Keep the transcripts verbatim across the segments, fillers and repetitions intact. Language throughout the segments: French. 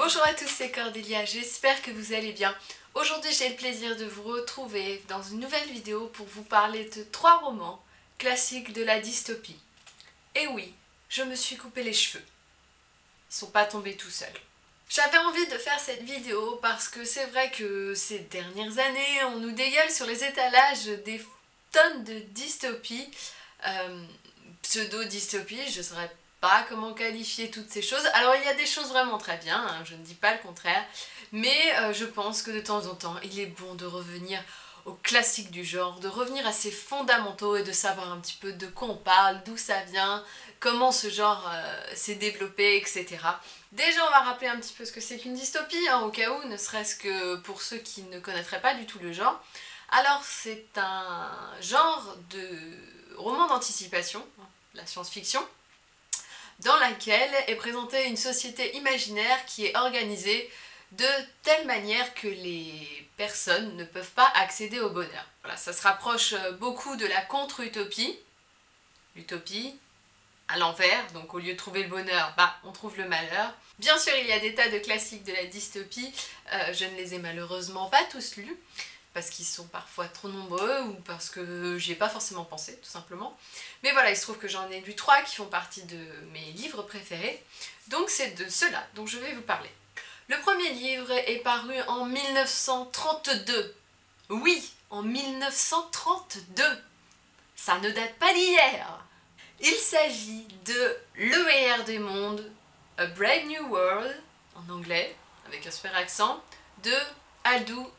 Bonjour à tous, c'est Cordelia, j'espère que vous allez bien. Aujourd'hui j'ai le plaisir de vous retrouver dans une nouvelle vidéo pour vous parler de trois romans classiques de la dystopie. Et oui, je me suis coupé les cheveux. Ils sont pas tombés tout seuls. J'avais envie de faire cette vidéo parce que c'est vrai que ces dernières années, on nous dégueule sur les étalages des tonnes de dystopies, euh, pseudo-dystopies, je ne saurais pas comment qualifier toutes ces choses. Alors il y a des choses vraiment très bien, hein, je ne dis pas le contraire, mais euh, je pense que de temps en temps, il est bon de revenir aux classiques du genre, de revenir à ses fondamentaux et de savoir un petit peu de quoi on parle, d'où ça vient, comment ce genre euh, s'est développé, et cetera. Déjà, on va rappeler un petit peu ce que c'est qu'une dystopie, hein, au cas où, ne serait-ce que pour ceux qui ne connaîtraient pas du tout le genre. Alors, c'est un genre de roman d'anticipation, la science-fiction, dans laquelle est présentée une société imaginaire qui est organisée de telle manière que les personnes ne peuvent pas accéder au bonheur. Voilà, ça se rapproche beaucoup de la contre-utopie, l'utopie à l'envers, donc au lieu de trouver le bonheur, bah on trouve le malheur. Bien sûr, il y a des tas de classiques de la dystopie, euh, je ne les ai malheureusement pas tous lus, parce qu'ils sont parfois trop nombreux ou parce que j'y ai pas forcément pensé, tout simplement. Mais voilà, il se trouve que j'en ai lu trois qui font partie de mes livres préférés, donc c'est de ceux-là dont je vais vous parler. Le premier livre est paru en mille neuf cent trente-deux. Oui, en mille neuf cent trente-deux. Ça ne date pas d'hier. Il s'agit de Le meilleur des mondes, A Brave New World, en anglais, avec un super accent, de Aldous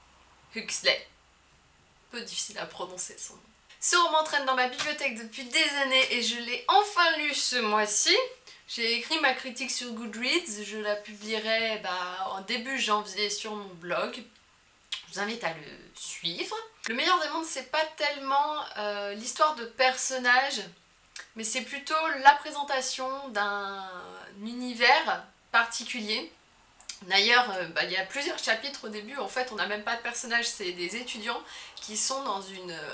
Huxley. Peu difficile à prononcer son nom. Ce roman traîne dans ma bibliothèque depuis des années et je l'ai enfin lu ce mois-ci. J'ai écrit ma critique sur Goodreads, je la publierai bah, en début janvier sur mon blog. Je vous invite à le suivre. Le meilleur des mondes, c'est pas tellement euh, l'histoire de personnages, mais c'est plutôt la présentation d'un univers particulier. D'ailleurs, euh, bah, il y a plusieurs chapitres au début, en fait on n'a même pas de personnages, c'est des étudiants qui sont dans une, euh,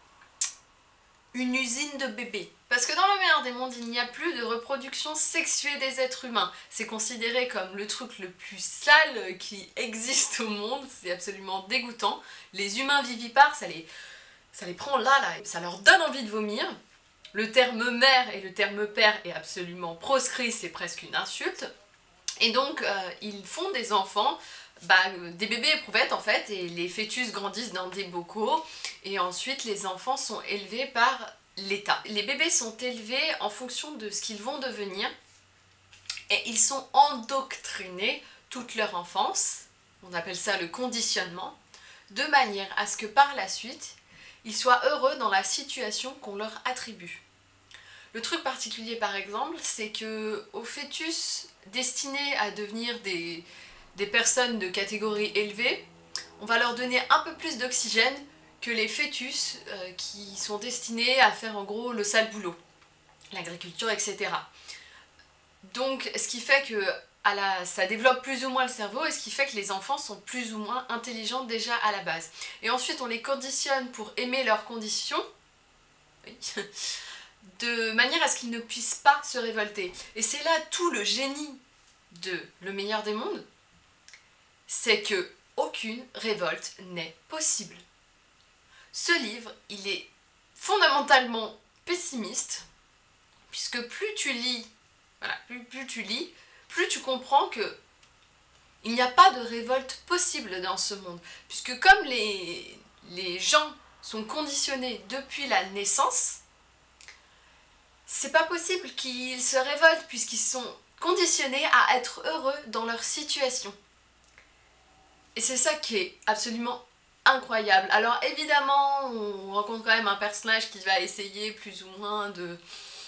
une usine de bébés. Parce que dans le meilleur des mondes, il n'y a plus de reproduction sexuée des êtres humains. C'est considéré comme le truc le plus sale qui existe au monde, c'est absolument dégoûtant. Les humains vivipares, ça les, ça les prend là, là, ça leur donne envie de vomir. Le terme mère et le terme père est absolument proscrit, c'est presque une insulte. Et donc, euh, ils font des enfants, bah, des bébés éprouvettes en fait, et les fœtus grandissent dans des bocaux, et ensuite les enfants sont élevés par l'État. Les bébés sont élevés en fonction de ce qu'ils vont devenir, et ils sont endoctrinés toute leur enfance, on appelle ça le conditionnement, de manière à ce que par la suite, ils soient heureux dans la situation qu'on leur attribue. Le truc particulier par exemple, c'est que aux fœtus destinés à devenir des, des personnes de catégorie élevée, on va leur donner un peu plus d'oxygène que les fœtus euh, qui sont destinés à faire en gros le sale boulot, l'agriculture, et cetera. Donc ce qui fait que à la, ça développe plus ou moins le cerveau et ce qui fait que les enfants sont plus ou moins intelligents déjà à la base. Et ensuite on les conditionne pour aimer leurs conditions. Oui. De manière à ce qu'ils ne puissent pas se révolter. Et c'est là tout le génie de Le meilleur des mondes, c'est que aucune révolte n'est possible. Ce livre, il est fondamentalement pessimiste, puisque plus tu lis, voilà, plus, plus tu lis, plus tu comprends que il n'y a pas de révolte possible dans ce monde, puisque comme les, les gens sont conditionnés depuis la naissance, c'est pas possible qu'ils se révoltent puisqu'ils sont conditionnés à être heureux dans leur situation. Et c'est ça qui est absolument incroyable. Alors évidemment, on rencontre quand même un personnage qui va essayer plus ou moins de,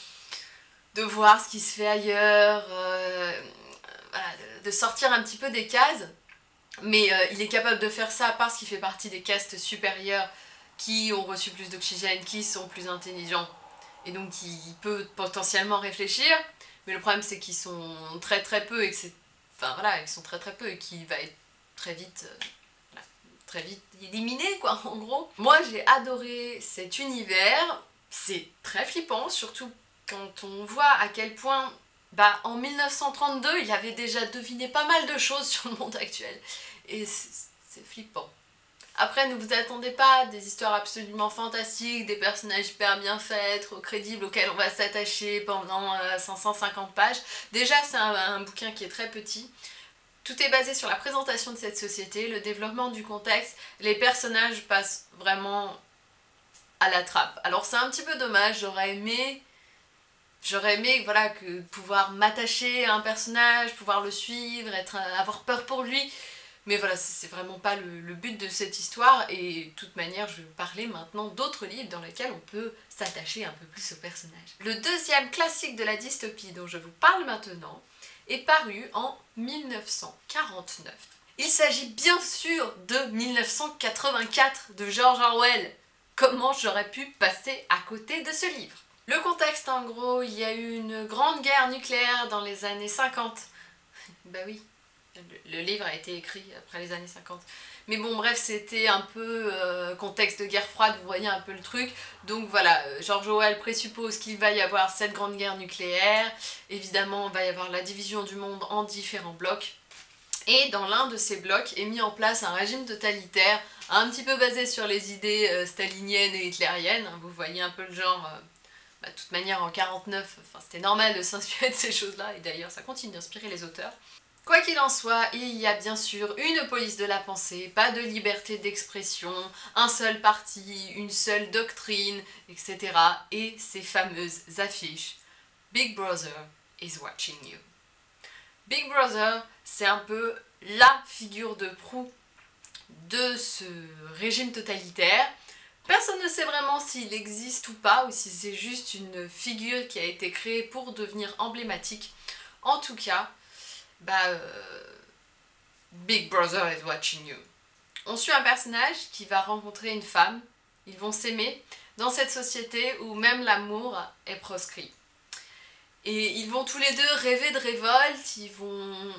de voir ce qui se fait ailleurs, euh, voilà, de, de sortir un petit peu des cases, mais euh, il est capable de faire ça parce qu'il fait partie des castes supérieures qui ont reçu plus d'oxygène, qui sont plus intelligents. Et donc il peut potentiellement réfléchir, mais le problème c'est qu'ils sont très très peu et que c'est... Enfin voilà, ils sont très très peu et qu'il va être très vite... Euh, voilà, très vite éliminé quoi, en gros. Moi j'ai adoré cet univers, c'est très flippant, surtout quand on voit à quel point bah, en mille neuf cent trente-deux, il avait déjà deviné pas mal de choses sur le monde actuel. Et c'est flippant. Après, ne vous attendez pas à des histoires absolument fantastiques, des personnages hyper bien faits, trop crédibles, auxquels on va s'attacher pendant euh, cinq cent cinquante pages. Déjà, c'est un, un bouquin qui est très petit. Tout est basé sur la présentation de cette société, le développement du contexte. Les personnages passent vraiment à la trappe. Alors c'est un petit peu dommage, j'aurais aimé... J'aurais aimé voilà, que pouvoir m'attacher à un personnage, pouvoir le suivre, être, avoir peur pour lui. Mais voilà, c'est vraiment pas le, le but de cette histoire, et de toute manière, je vais vous parler maintenant d'autres livres dans lesquels on peut s'attacher un peu plus au personnage. Le deuxième classique de la dystopie dont je vous parle maintenant est paru en mille neuf cent quarante-neuf. Il s'agit bien sûr de mille neuf cent quatre-vingt-quatre de George Orwell. Comment j'aurais pu passer à côté de ce livre? Le contexte, en gros, il y a eu une grande guerre nucléaire dans les années cinquante. Bah oui, le livre a été écrit après les années cinquante. Mais bon, bref, c'était un peu euh, contexte de guerre froide, vous voyez un peu le truc. Donc voilà, George Orwell présuppose qu'il va y avoir cette grande guerre nucléaire. Évidemment, il va y avoir la division du monde en différents blocs. Et dans l'un de ces blocs est mis en place un régime totalitaire, un petit peu basé sur les idées euh, staliniennes et hitlériennes. Vous voyez un peu le genre... Euh, Bah, de toute manière, en quarante-neuf, enfin, c'était normal de s'inspirer de ces choses-là, et d'ailleurs ça continue d'inspirer les auteurs. Quoi qu'il en soit, il y a bien sûr une police de la pensée, pas de liberté d'expression, un seul parti, une seule doctrine, et cetera. Et ces fameuses affiches « Big Brother is watching you ». Big Brother, c'est un peu la figure de proue de ce régime totalitaire. Personne ne sait vraiment s'il existe ou pas, ou si c'est juste une figure qui a été créée pour devenir emblématique. En tout cas, bah, euh, Big Brother is watching you. On suit un personnage qui va rencontrer une femme, ils vont s'aimer, dans cette société où même l'amour est proscrit. Et ils vont tous les deux rêver de révolte, ils vont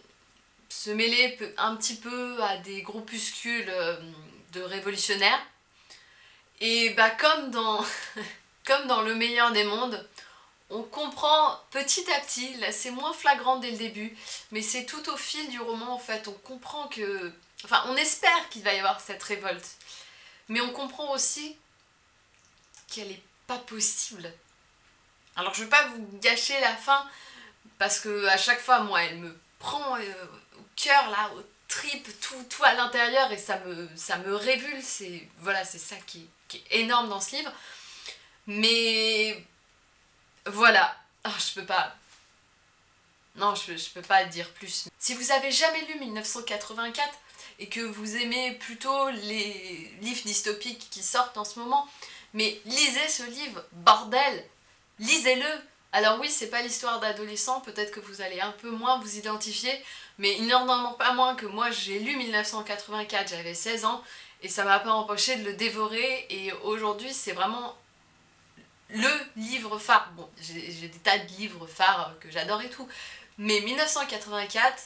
se mêler un petit peu à des groupuscules de révolutionnaires. Et bah comme dans, comme dans le meilleur des mondes, on comprend petit à petit, là c'est moins flagrant dès le début, mais c'est tout au fil du roman en fait, on comprend que... Enfin, on espère qu'il va y avoir cette révolte, mais on comprend aussi qu'elle est pas possible. Alors je vais pas vous gâcher la fin, parce que à chaque fois, moi, elle me prend euh, au cœur, là, au tripes, tout, tout à l'intérieur, et ça me, ça me révulse, et voilà, c'est ça qui est, qui est énorme dans ce livre. Mais voilà, oh, je peux pas... Non, je, je peux pas dire plus. Si vous avez jamais lu mille neuf cent quatre-vingt-quatre, et que vous aimez plutôt les livres dystopiques qui sortent en ce moment, mais lisez ce livre, bordel! Lisez-le! Alors oui, c'est pas l'histoire d'adolescents, peut-être que vous allez un peu moins vous identifier, mais il n'en manque pas moins que moi j'ai lu mille neuf cent quatre-vingt-quatre, j'avais seize ans, et ça m'a pas empêché de le dévorer, et aujourd'hui c'est vraiment le livre phare. Bon, j'ai des tas de livres phares que j'adore et tout, mais mille neuf cent quatre-vingt-quatre,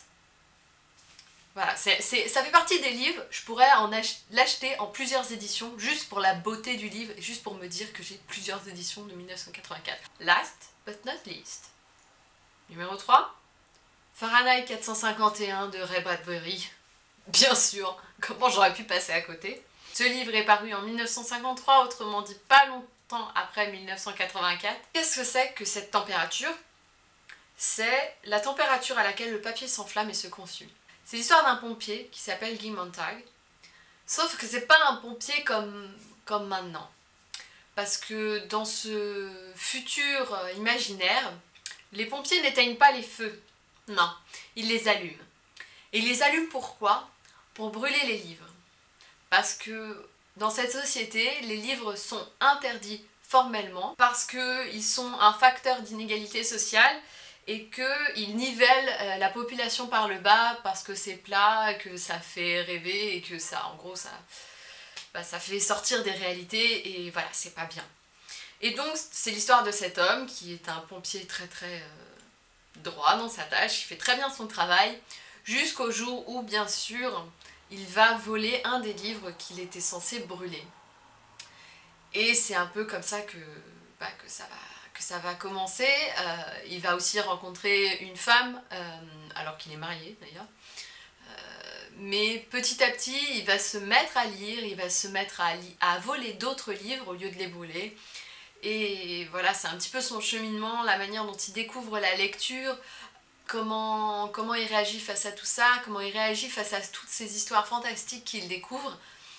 voilà, c'est, c'est, ça fait partie des livres, je pourrais en l'acheter en plusieurs éditions, juste pour la beauté du livre, et juste pour me dire que j'ai plusieurs éditions de mille neuf cent quatre-vingt-quatre. Last but not least. Numéro trois. Fahrenheit quatre cent cinquante et un de Ray Bradbury. Bien sûr, comment j'aurais pu passer à côté. Ce livre est paru en mille neuf cent cinquante-trois, autrement dit pas longtemps après mille neuf cent quatre-vingt-quatre. Qu'est-ce que c'est que cette température? C'est la température à laquelle le papier s'enflamme et se consume. C'est l'histoire d'un pompier qui s'appelle Guy Montag, sauf que c'est pas un pompier comme, comme maintenant. Parce que dans ce futur imaginaire, les pompiers n'éteignent pas les feux. Non, ils les allument. Et ils les allument pourquoi? Pour brûler les livres. Parce que dans cette société, les livres sont interdits formellement, parce qu'ils sont un facteur d'inégalité sociale, et qu'ils nivellent la population par le bas parce que c'est plat, que ça fait rêver et que ça, en gros, ça, bah, ça fait sortir des réalités et voilà, c'est pas bien. Et donc, c'est l'histoire de cet homme qui est un pompier très très euh, droit dans sa tâche, il fait très bien son travail, jusqu'au jour où, bien sûr, il va voler un des livres qu'il était censé brûler. Et c'est un peu comme ça que, bah, que ça va... que ça va commencer. Euh, il va aussi rencontrer une femme, euh, alors qu'il est marié d'ailleurs. Euh, mais petit à petit, il va se mettre à lire, il va se mettre à, à voler d'autres livres au lieu de les voler. Et voilà, c'est un petit peu son cheminement, la manière dont il découvre la lecture, comment, comment il réagit face à tout ça, comment il réagit face à toutes ces histoires fantastiques qu'il découvre.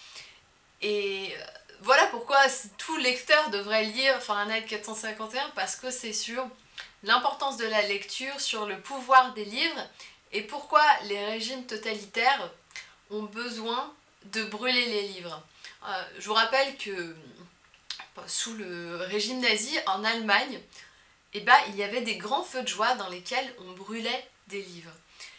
Et voilà pourquoi tout lecteur devrait lire Fahrenheit quatre cent cinquante et un, parce que c'est sur l'importance de la lecture, sur le pouvoir des livres, et pourquoi les régimes totalitaires ont besoin de brûler les livres. Euh, je vous rappelle que sous le régime nazi en Allemagne, eh ben, il y avait des grands feux de joie dans lesquels on brûlait des livres.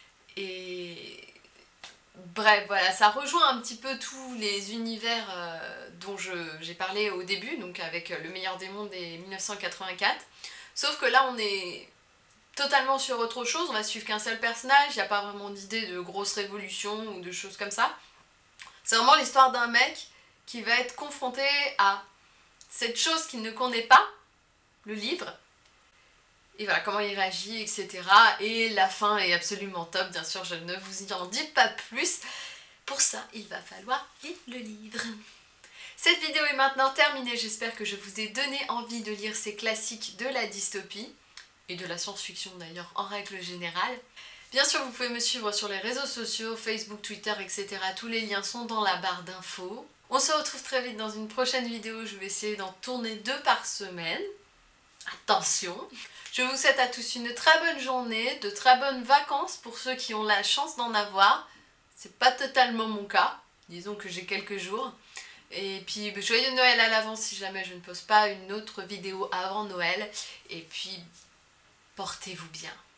Et bref, voilà, ça rejoint un petit peu tous les univers euh, dont j'ai parlé au début, donc avec Le meilleur des mondes et mille neuf cent quatre-vingt-quatre. Sauf que là, on est totalement sur autre chose, on va suivre qu'un seul personnage, il n'y a pas vraiment d'idée de grosse révolution ou de choses comme ça. C'est vraiment l'histoire d'un mec qui va être confronté à cette chose qu'il ne connaît pas, le livre, et voilà, comment il réagit, et cetera. Et la fin est absolument top, bien sûr, je ne vous en dis pas plus. Pour ça, il va falloir lire le livre. Cette vidéo est maintenant terminée, j'espère que je vous ai donné envie de lire ces classiques de la dystopie, et de la science-fiction d'ailleurs en règle générale. Bien sûr, vous pouvez me suivre sur les réseaux sociaux, Facebook, Twitter, et cetera. Tous les liens sont dans la barre d'infos. On se retrouve très vite dans une prochaine vidéo, je vais essayer d'en tourner deux par semaine. Attention! Je vous souhaite à tous une très bonne journée, de très bonnes vacances pour ceux qui ont la chance d'en avoir. C'est pas totalement mon cas, disons que j'ai quelques jours. Et puis joyeux Noël à l'avance si jamais je ne poste pas une autre vidéo avant Noël. Et puis portez-vous bien.